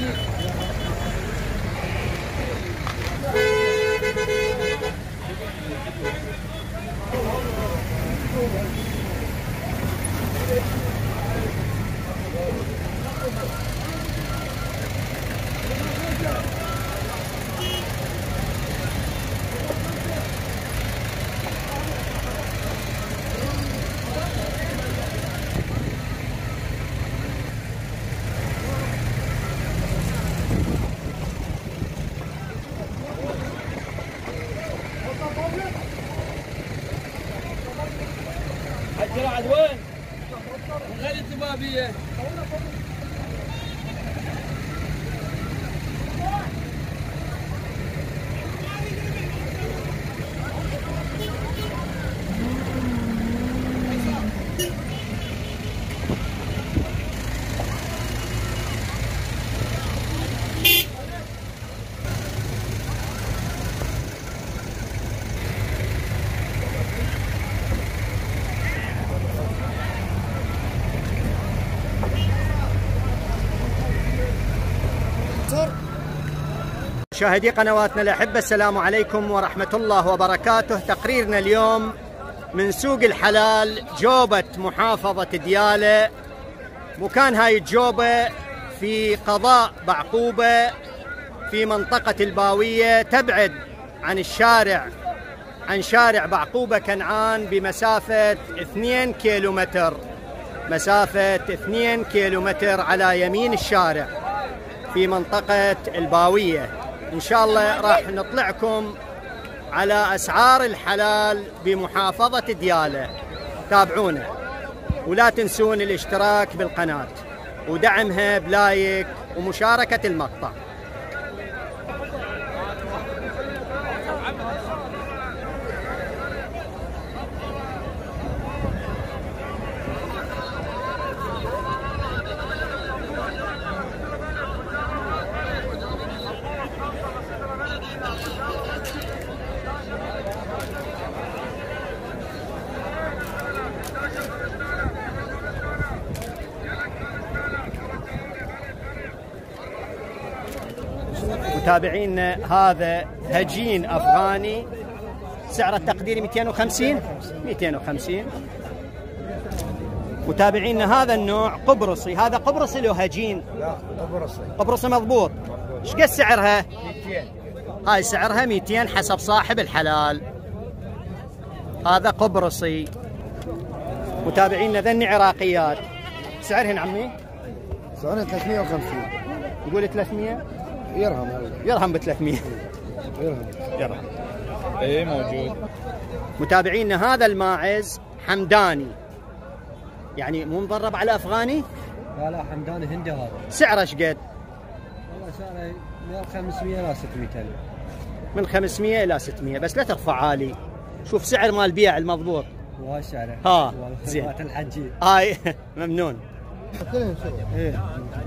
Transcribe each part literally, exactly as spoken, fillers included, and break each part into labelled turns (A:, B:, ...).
A: عاد وين؟ غير الدبابية.
B: مشاهدي قنواتنا الأحبة، السلام عليكم ورحمة الله وبركاته. تقريرنا اليوم من سوق الحلال جوبة محافظة ديالى. مكان هاي الجوبة في قضاء بعقوبة في منطقة الباوية، تبعد عن الشارع عن شارع بعقوبة كنعان بمسافة اثنين كيلومتر، مسافة اثنين كيلومتر على يمين الشارع في منطقة الباوية. إن شاء الله راح نطلعكم على أسعار الحلال بمحافظة ديالى. تابعونا ولا تنسون الاشتراك بالقناة ودعمها بلايك ومشاركة المقطع. متابعينا، هذا هجين أفغاني سعره التقديري مئتين وخمسين مئتين وخمسين. متابعينا، هذا النوع قبرصي، هذا قبرصي له هجين؟
C: لا قبرصي.
B: قبرصي مضبوط. ايش قد سعرها؟
C: مئتين.
B: هاي سعرها مئتين حسب صاحب الحلال. هذا قبرصي. متابعينا، ذني عراقيات، سعرهن عمي؟
C: سعرهن ثلاثمئة وخمسين.
B: يقول ثلاثمئة؟
C: يرهم
B: يرهم ب ثلاثمئة.
C: يرهم
B: يرهم.
A: ايه موجود.
B: متابعينا، هذا الماعز حمداني، يعني مو مضرب على افغاني؟
C: لا لا حمداني هندي. هذا
B: سعره ايش قد؟
C: والله سعره من خمسمئة الى ستمئة ألف.
B: من خمسمئة الى ستمئة، بس لا ترفع عالي. شوف سعر مال البيع المضبوط.
C: وهاي سعره.
B: ها زين.
C: الحجي
B: هاي ممنون.
C: ايه.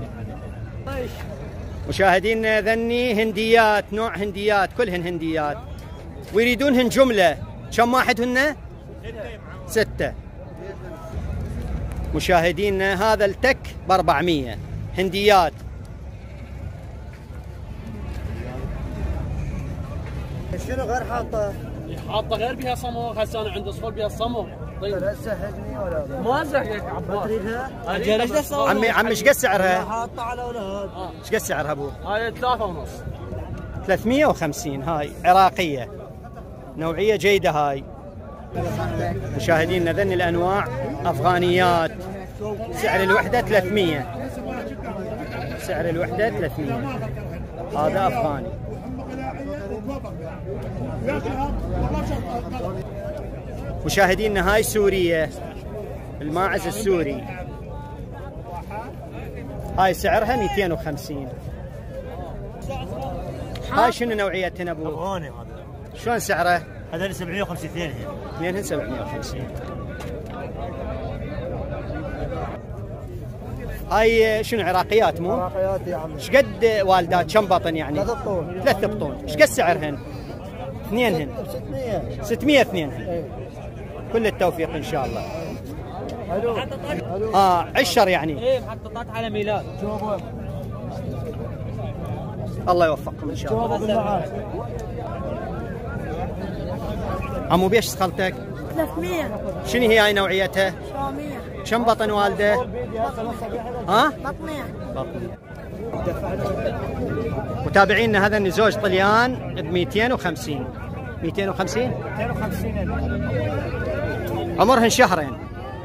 B: مشاهدينا، ذني هنديات، نوع هنديات، كلهن هنديات ويريدونهن جملة. كم واحد هن؟ ستة. مشاهدينا، هذا التك ب أربعمئة هنديات.
C: شنو غير حاطه؟
A: حاطه غير بها صمغ. هسه انا عندي صور بها صمغ. طيب
C: لا تزهقني ولا
A: ما زهقك عباس.
C: تريدها؟
A: اجل ايش تصور؟
B: عمي عمي ايش قد سعرها؟
C: حاطه على اولاد.
B: ايش قد سعرها ابو؟
A: هاي ثلاثة ونص.
B: ثلاثمئة وخمسين. هاي عراقية، نوعية جيدة هاي. مشاهدينا، ذني الانواع افغانيات، سعر الوحدة ثلاثمئة. سعر الوحدة ثلاثمئة. هذا افغاني. مشاهدينا، هاي سورية، الماعز السوري، هاي سعرها مئتين وخمسين. هاي شنو نوعيتها ابو؟
C: افغاني. هذا
B: شلون سعره؟
C: هذا سبعمئة وخمسين. اثنين
B: اثنينهن سبعمئة وخمسين. هاي شنو عراقيات مو؟
C: عراقيات يا عمي.
B: ايش قد والدات؟ كم بطن يعني؟
C: ثلاث بطون.
B: ثلاث بطون. ايش قد سعرهن؟ اثنينهن
C: ستمئة.
B: ستمئة اثنينهن.
C: ايه.
B: كل التوفيق ان شاء الله.
C: الو. الو.
B: اه عشر يعني.
A: ايه محططات على ميلاد.
C: شوفوا
B: الله يوفقكم ان شاء الله. عمو بيش سخلتك؟
D: ثلاثمية.
B: شنو هي هاي نوعيتها؟
D: شامية.
B: كم بطن والده؟ ها؟
D: بطنية.
B: بطنية. متابعينا هذا النزوج طليان ب مئتين وخمسين. مئتين وخمسين؟
C: مئتين وخمسين.
B: عمرهن شهرين.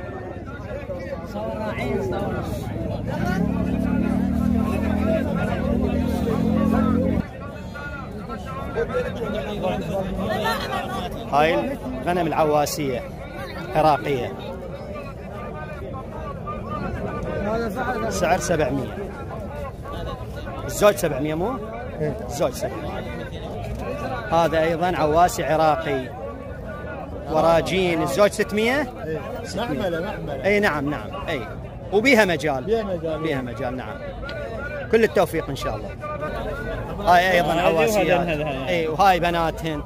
B: هاي الغنم العواسية عراقية، سعر سبعمية. الزوج سبعمية مو؟ الزوج سبعمية. هذا أيضا عواسي عراقي وراجين، الزوج ستمية؟
C: معملة معملة.
B: أي نعم نعم أي، وبيها مجال.
C: بيها مجال.
B: بيها مجال نعم. كل التوفيق إن شاء الله. هاي أيضا عواسيات. أي وهاي بناتهن.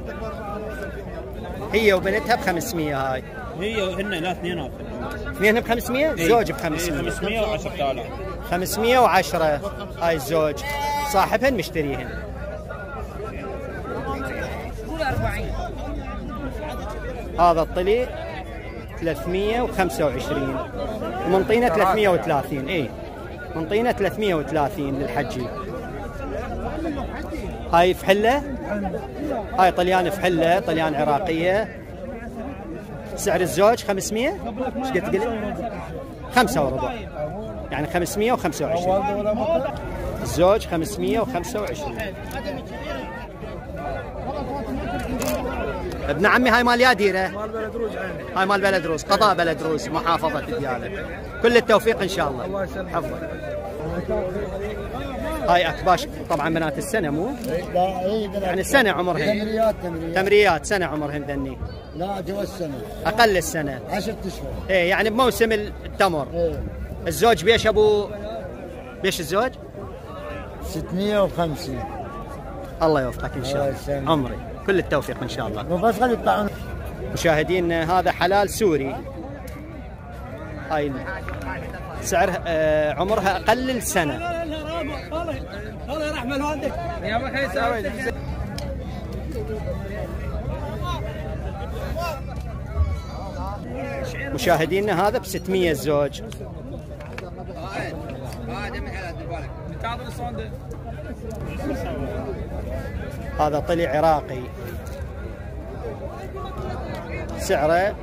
B: هي وبنتها ب خمسمية. هاي
E: هي وهن لا اثنينات.
B: اثنين ب خمسمية، زوج ب خمسمية.
E: خمسمية وعشرة آلاف.
B: خمسمية وعشرة. هاي الزوج، صاحبهن مشتريهن. هذا الطلي ثلاثمية وخمسة وعشرين، ومنطينا ثلاثمية وثلاثين. اي منطينا ثلاثمية وثلاثين للحجي. هاي فحلة، هاي طليان فحلة، طليان عراقية. سعر الزوج خمسمية. ايش قد تقول؟ خمسة وربع، يعني خمسمية وخمسة وعشرين. الزوج خمسمية وخمسة وعشرين. ابن عمي هاي مال يا ديره؟
C: مال بلد روز.
B: هاي مال بلد روز، قضاء بلد روز، محافظة ديالى. كل التوفيق ان شاء الله.
C: الله يسلمك.
B: حفظك. هاي اكباش طبعا بنات السنة مو؟
C: لا اي
B: يعني سنة عمرهن.
C: تمريات تمريات.
B: تمريات سنة عمرهن ذني.
C: لا جوا السنة.
B: اقل السنة.
C: عشرة اشهر.
B: ايه يعني بموسم التمر.
C: ايه.
B: الزوج بيش ابو بيش الزوج؟
C: ستمية وخمسين.
B: الله يوفقك ان شاء
C: الله
B: الله.
C: يسلمك.
B: عمري كل التوفيق ان شاء الله.
C: مو بس خلي يطلعون.
B: مشاهدينا هذا حلال سوري. هاي سعرها آه عمرها اقل السنة.
A: الله يرحم والدك يا ابو حيسان.
B: مشاهدينا هذا ب ستمية الزوج. هذا طلي عراقي، سعره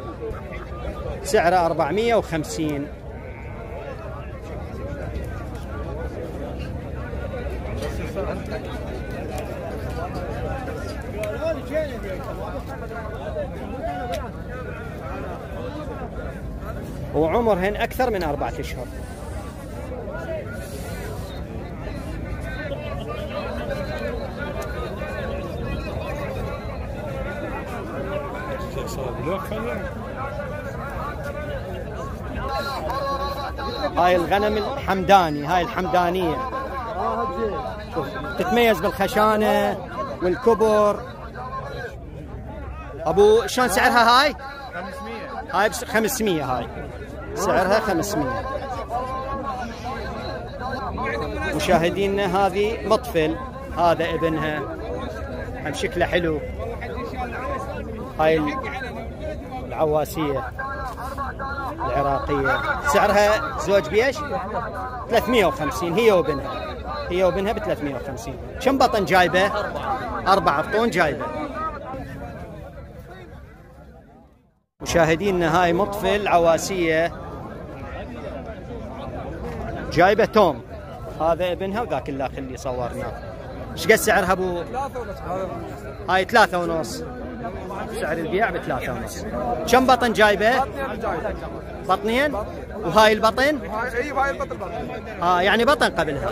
B: سعره أربعمية وخمسين. وعمرهن أكثر من أربعة أشهر. هاي الغنم الحمداني، هاي الحمدانية شوف تتميز بالخشانة والكبر. أبو شلون سعرها هاي؟ خمسمية. هاي خمسمية. هاي سعرها خمسمية. مشاهدينا هذه مطفل، هذا ابنها هم شكله حلو. هاي العواسية العراقية، سعرها زوج بيش ثلاثمية وخمسين. هي وبنها هي وبنها ب ثلاثمية وخمسين. كم بطن جايبة؟ أربع بطون جايبة. مشاهدينا هاي مطفل عواسية جايبة توم، هذا ابنها وذاك الاخ اللي صورناه. ايش قد سعرها ابو؟ هاي ثلاثة ونص. سعر البيع بثلاثة ونص. كم بطن جايبه؟ بطنين. وهاي البطن؟
C: اي هاي البطن بطن.
B: اه يعني بطن قبلها.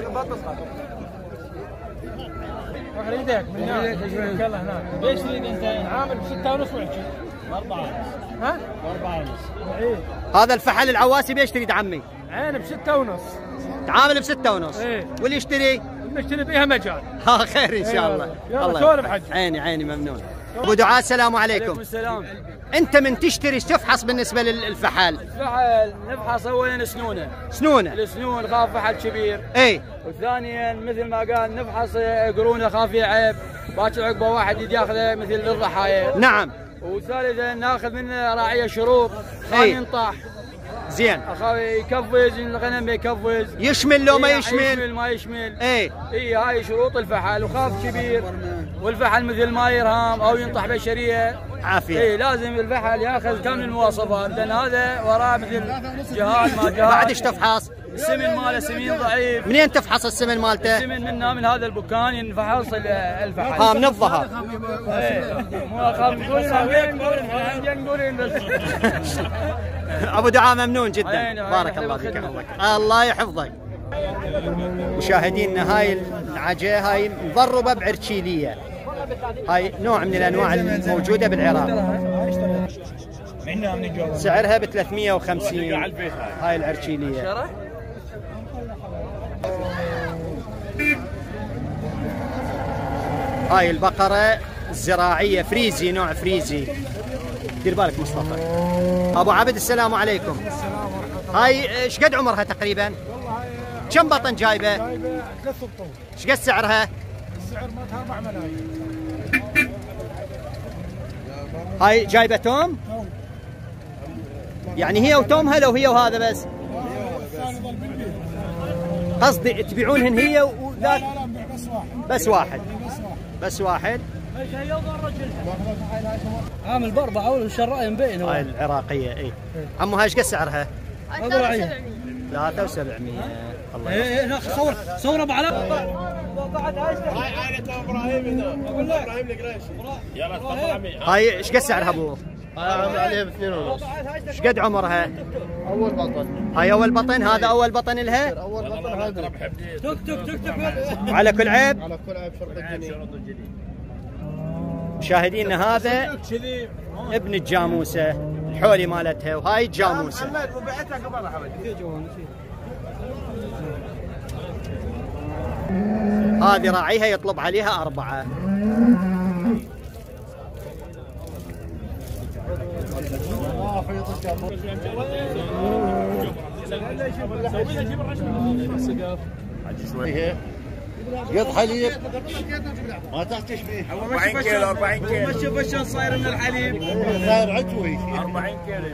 A: اريدك من هناك. يلا هناك. ليش تريد انت؟ عامل بستة ونص وعشرين. أربعة ونص. ها؟ أربعة ونص.
B: هذا الفحل العواسي بيش تريد عمي؟
A: عين بستة ونص.
B: تعامل بستة ونص.
A: ايه.
B: واللي يشتري؟
A: نشتري بيها مجال.
B: ها خير ان شاء الله.
A: يلا
B: الله
A: سولف حج.
B: عيني عيني ممنون. ابو دعاء السلام عليكم.
A: السلام.
B: انت من تشتري تفحص بالنسبه للفحل؟
A: الفحل نفحص اولا سنونه.
B: سنونه؟
A: السنون خاف فحل كبير.
B: اي.
A: وثانيا مثل ما قال نفحص قرونه خاف فيه عيب، باكر عقبه واحد يجي ياخذه مثل للضحايا.
B: نعم.
A: وثالثا ناخذ منه راعيه شروط خان ينطح.
B: زين.
A: اخاف يكفز الغنم يكفز.
B: يشمل لو ما يشمل؟
A: يشمل ما يشمل.
B: اي.
A: اي هاي شروط الفحل، وخاف كبير والفحل مثل ما يرهام او ينطح بشريه.
B: عافيه.
A: اي لازم الفحل ياخذ كامل المواصفات، لان هذا وراه مثل جهاز ما جهاز.
B: بعد ايش تفحص؟
A: السمن ماله سمين ضعيف.
B: منين تفحص السمن مالته؟
A: السمن منا من هذا البكان ينفحص الفحل.
B: ها من الظهر.
A: مو اخاف تقولين بس.
B: ابو دعاء ممنون جدا، بارك الله فيك. الله يحفظك. مشاهدينا هاي العجه هاي مضربه بعرشيليه، هاي نوع من الانواع الموجوده بالعراق. سعرها ب ثلاثمئة وخمسين هاي العرشيليه. هاي البقره الزراعيه فريزي، نوع فريزي. دير بالك مصطفى. ابو عبد السلام عليكم. هاي ايش قد عمرها تقريبا؟ كم بطن جايبه؟
D: جايبه ثلاث بطون.
B: ايش قد سعرها؟
D: السعر مالتها أربعة ملايين.
B: هاي جايبه توم؟ يعني هي وتومها لو هي وهذا بس؟ قصدي تبيعونهن هي وذاك؟
D: لا لا نبيع بس واحد.
B: بس واحد. بس واحد.
A: عامل باربعه والشراء مبين.
B: هاي العراقيه. اي. عمو هاي ايش قد سعرها؟ ثلاثة وسبعمئة. الله يحفظك.
A: صور صور ابو علاء.
E: هاي عائلة ابراهيم هنا. ابراهيم القريشي. يلا تفضل عمي.
B: هاي ايش قد سعرها ابو؟
E: هاي عامل عليها باثنين ونص.
B: ايش قد عمرها؟
E: اول بطن.
B: هاي اول بطن، هذا اول بطن لها؟
E: اول بطن هذا.
A: تك تك تك تك.
B: على كل عيب؟
E: على كل عيب شرط الجديد.
B: مشاهدينا هذا ابن الجاموسه الحولي مالتها، وهاي الجاموسه. هذه راعيها يطلب عليها أربعة.
E: قد حليب ما تحتش فيه. أربعين كيلو. أربعين كيلو.
A: شوف شلون صاير من الحليب.
E: صاير عتوي. أربعين كيلو.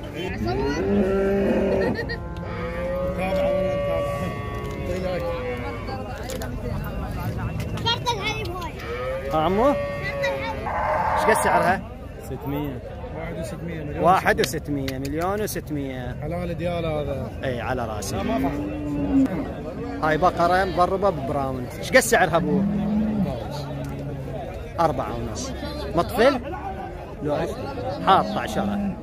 F: شرط الحليب هاي.
B: ها عمو؟ ايش قد سعرها؟
D: ستمئة. واحد وستمئة مليون.
B: واحد وستمئة مليون وستمئة.
D: حلال ديال هذا.
B: اي على راسي. هاي بقرة مضربة ببراون. ايش قد سعرها ابو؟ أربعة ونص. مطفل؟ لو حاط عشرة.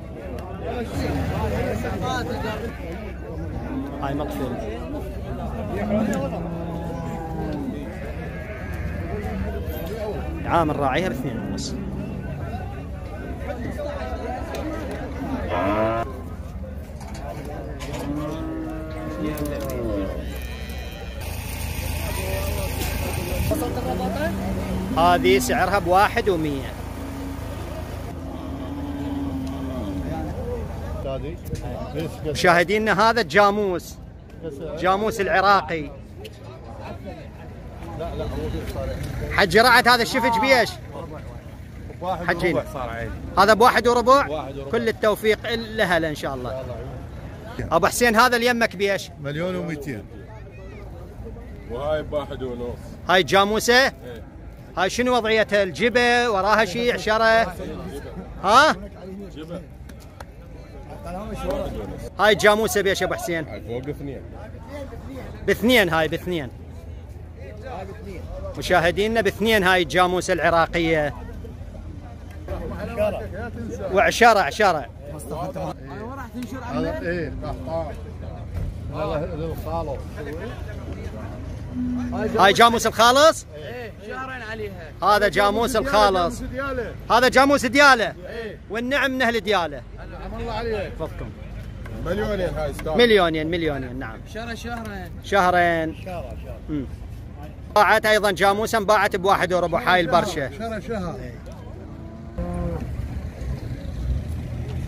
B: هاي مطفل. عامل راعيها باثنين ونص. هذه سعرها بواحد ومية. مشاهدينا هذا الجاموس، جاموس العراقي. حج رعد هذا الشفج بيش؟ حجين. هذا بواحد وربع. كل التوفيق لها ان شاء الله. ابو حسين هذا اليمك بيش؟
G: مليون ومئتين. وهاي بواحد ونص.
B: هاي جاموسه؟ هاي شنو وضعيتها؟ الجبه وراها شيء عشره؟ ها؟
G: جبه.
B: هاي جاموسه بيش ابو حسين؟
G: هاي فوق اثنين.
B: باثنين. هاي باثنين. مشاهدينا باثنين هاي الجاموسه العراقيه. وعشره عشره.
G: هذا ايه قحطان. هذا للخالص.
B: هاي جاموس الخالص؟
A: ايه شهرين عليها.
B: هذا جاموس الخالص. هذا جاموس دياله. والنعم من اهل دياله.
G: عم الله عليك.
B: فضكم.
G: مليونين هاي ستار.
B: مليونين مليونين نعم.
A: شهر شهرين.
B: شهرين.
G: شهر شهر.
B: باعت ايضا جاموسه انباعت بواحد وربع هاي البرشه.
G: شهر شهر.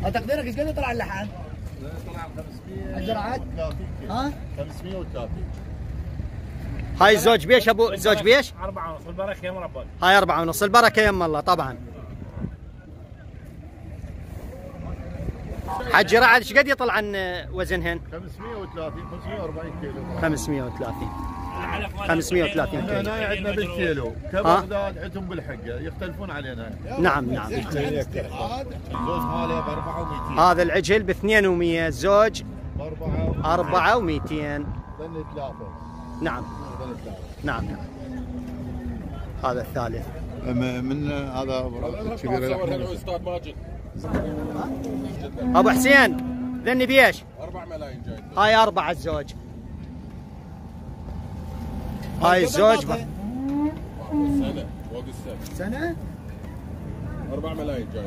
F: تقديرك ايش قد يطلع اللحم؟
G: طلع خمسمية
F: الجرعات؟ ها؟
G: خمسمية وثلاثين.
B: هاي الزوج بيش ابو الزوج بيش؟
A: أربعة ونص البركة يا مربى.
B: هاي أربعة ونص البركة يم الله طبعا. حج رعد ايش قد يطلع عن وزنهن؟
G: خمسمية وثلاثين خمسمية وأربعين كيلو.
B: خمسمية وثلاثين خمسمية وثلاثين كيلو.
G: هنا عندنا بالكيلو كبغداد عندهم بالحقه يختلفون علينا.
B: نعم نعم.
G: الزوج ماله ب أربعة ومئتين.
B: هذا العجل ب اثنين ومئة، الزوج
G: ب
B: أربعة ومئتين.
G: ظل ثلاثة.
B: نعم نعم نعم. هذا الثالث
G: من هذا كبير.
E: استاذ ماجد
B: ابو حسين ذني بيش؟
E: أربعة ملايين جاي.
B: هاي أربعة الزوج. هاي الزوج ب...
E: سنة فوق السنة.
F: سنة؟
E: أربعة ملايين جاي.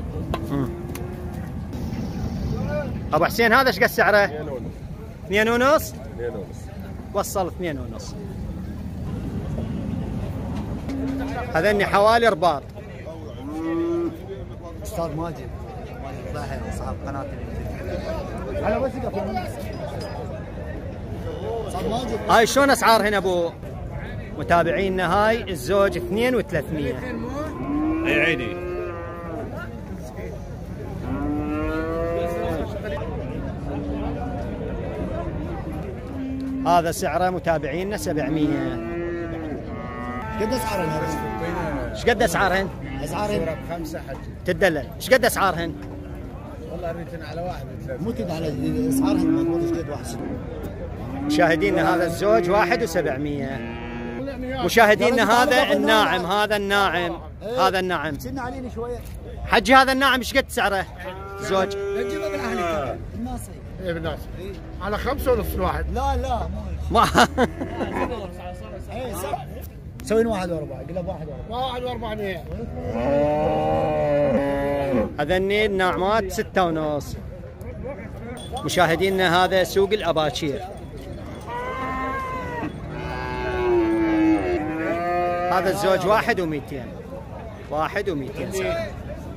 B: ابو حسين هذا ايش قد سعره؟
E: اثنين ونص.
B: اثنين ونص؟
E: اثنين ونص.
B: وصل اثنين ونص. هذني حوالي رباط.
F: استاذ ماجد ماجد صاحب قناة على بس استاذ ماجد.
B: هاي شلون اسعار هنا ابو متابعينا؟ هاي الزوج اثنين وثلاثمية.
E: اي عيني.
B: هذا سعره متابعينا سبعمية.
F: قد اسعارهن هذا؟
B: ايش قد اسعارهن؟
F: اسعارهن
D: بخمسة حج.
B: تدلل ايش قد اسعارهن؟
D: والله ريتن على واحد
F: مو تد على اسعارهن مضبوط ايش قد واحد.
B: مشاهدينا هذا الزوج واحد وسبعمية. مشاهدينا هذا الناعم، هذا الناعم، هذا الناعم.
F: سنة علينا شوية.
B: حجي هذا الناعم ايش قد سعره؟ زوج.
F: نجيبه بالاهلي الناصري.
D: ايه بالناس. على خمسة ونص الواحد.
F: لا لا
B: ما
F: سوين واحد واربعة قل له واحد واربعة.
D: واحد وأربعمية.
B: هذني الناعمات ستة ونص. مشاهدينا هذا سوق الأباكير. هذا الزوج واحد ومئتين. واحد ومئتين سعره.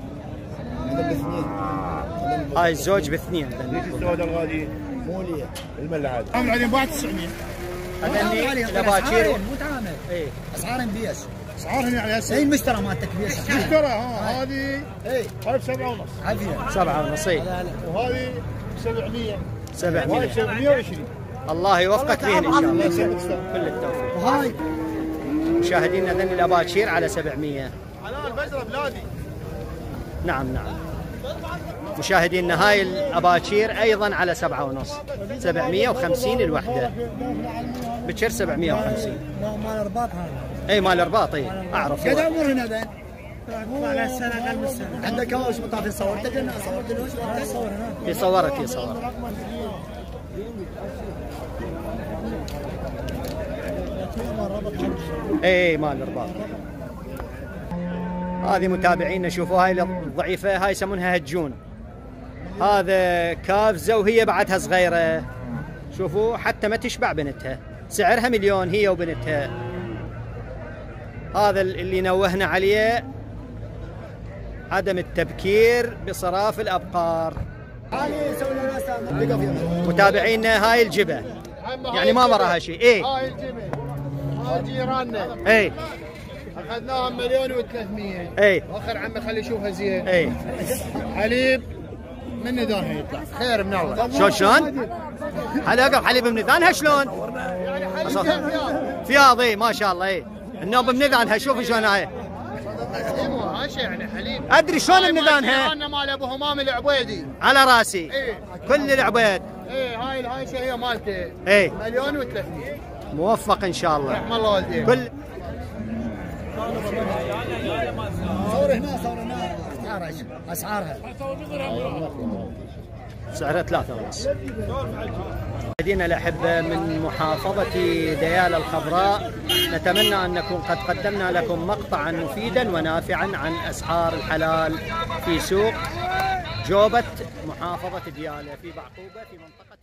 B: هاي الزوج باثنين.
G: السوداء الغاليين.
F: مولية.
G: الملعب.
D: عامل عليهم واحد وتسعمية.
B: هذني الأباكير.
F: مو تعامل.
B: ايه
F: اسعارهم بيش.
D: اسعارهم يعني هسه.
F: هي المشترى مالتك بيش.
D: مشترى ها هذه
F: اي
D: هاي بسبعة ونص.
F: عافية.
B: سبعة ونص.
D: وهذه سبعمية. وهاي
B: سبعمية.
D: سبعمية وعشرين.
B: الله يوفقك فيهن ان شاء الله. كل التوفيق.
F: وهاي
B: مشاهدينا ذني الأباكير على سبعمية.
D: حلال بزرة بلادي.
B: نعم نعم. مشاهدينا هاي الأباكير أيضا على سبعة ونص. سبعمية وخمسين الوحدة. بكر سبعمية وخمسين.
F: مال رباط هذا.
B: اي مال رباط. اي اعرف.
F: قد عمرهن هذا؟
D: على السنة أقل من السنة.
F: عندك وش مطاف صورتك لنا صورت له وش صور هنا.
B: هي صورت هي صورت. اي مال رباط. هذه متابعينا شوفوا هاي الضعيفة هاي يسمونها هجون. هذا كافزة وهي بعدها صغيرة. شوفوا حتى ما تشبع بنتها. سعرها مليون هي وبنتها. هذا اللي نوهنا عليه عدم التبكير بصراف الأبقار. متابعينا هاي الجبة يعني ما وراها شيء. ايه
D: هاي الجبل. هاي جيراننا.
B: اي
D: اخذناها مليون وثلاثمية.
B: اي
D: واخر عمي خلي يشوفها زين.
B: اي
D: حليب من نذانها يطلع خير من الله.
B: شلون شلون؟ حلاقة حليب بمنذانها شلون؟ فياض. ما شاء الله. اي النوم بمنذانها. شوفوا شلون هاي.
D: مو هاي شيء يعني حليب.
B: ادري شلون بمنذانها.
D: انا مال ابو همام العبيدي
B: على راسي.
D: ايه
B: كل العبيد.
D: ايه هاي هاي شيء هي مالته.
B: ايه
D: مليون وثلاثمية.
B: موفق ان شاء الله.
D: رحم الله والديك.
B: كل
F: صور هنا صور هنا اسعارها اسعارها.
B: سعرها ثلاثة ونص. مشاهدينا الأحبة من محافظة ديالى الخضراء، نتمنى أن نكون قد قدمنا لكم مقطعا مفيدا ونافعا عن أسعار الحلال في سوق جوبة محافظة ديالى في بعقوبة في منطقة